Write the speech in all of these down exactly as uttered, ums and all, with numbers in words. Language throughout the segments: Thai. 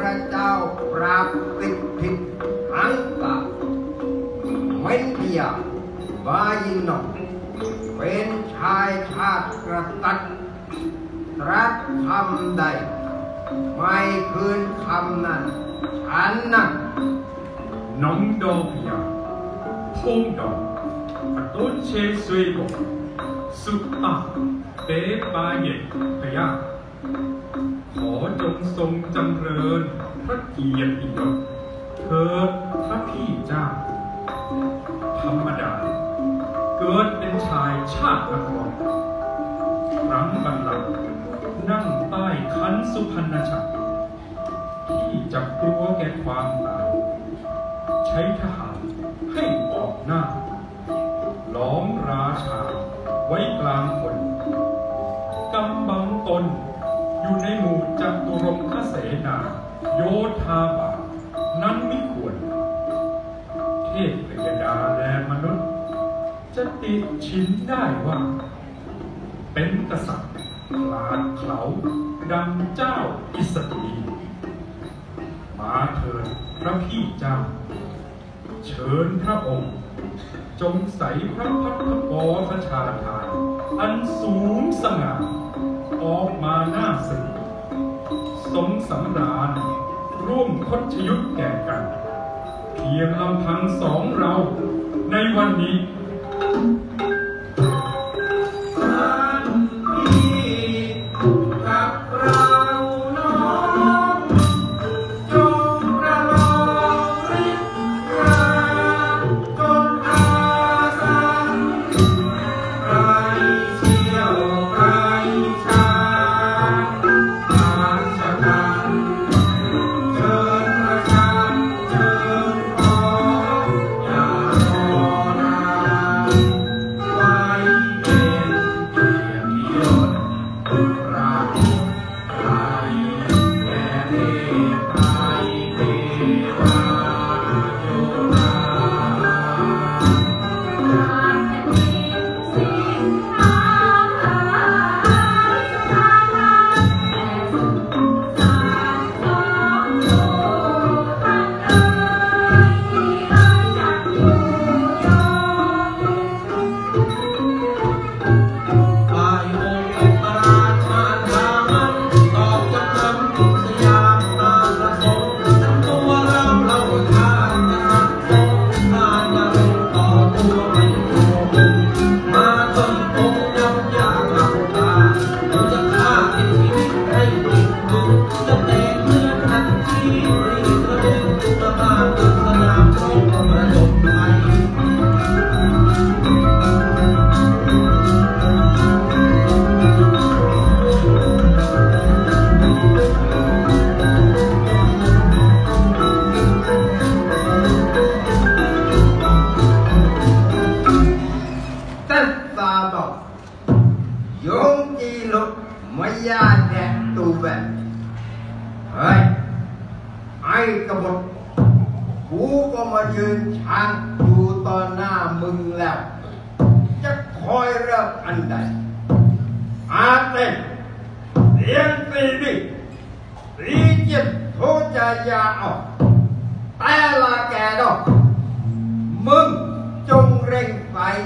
ระเจ้าปราบติดผิดอังกะเว้นเพียบายินกเป็นชายชาติกระตัดตรัสคำใดไม่คืนคำนั้นฉันนั้นน้องดอกพยาพงดอกอตุเชสวยกสุอาเตปาเยกพยาขอจงทรงจำเริญพระเกียรติยศเถิดพระพี่เจ้าธรรมดาเกิดเป็นชายชาตินครครั้งบัลลังก์นั่งใต้คันสุพรรณชัดที่จับกลัวแก่ความตายใช้ทหารให้ออกหน้าล้อมราชาไว้กลางคนกำบังตนอยู่ในหมู่จัตุรงคเสนาโยธาบาทนั้นไม่ควรเทพพยดาและมนุษย์จะติดชินได้ว่าเป็นกษัตริย์คลาดเขลาดังเจ้าอิสรีมาเถิดพระพี่เจ้าเชิญพระองค์จงใส่พระพัฒกรพระชาทานอันสูงสง่าออกมาหน้าสึกสมสำราญร่วมคดชยุทธแก่กันเพียงลำพังสองเราในวันนี้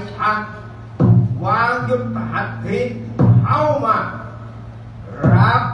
วางยุทธหัตถีเข้ามารับ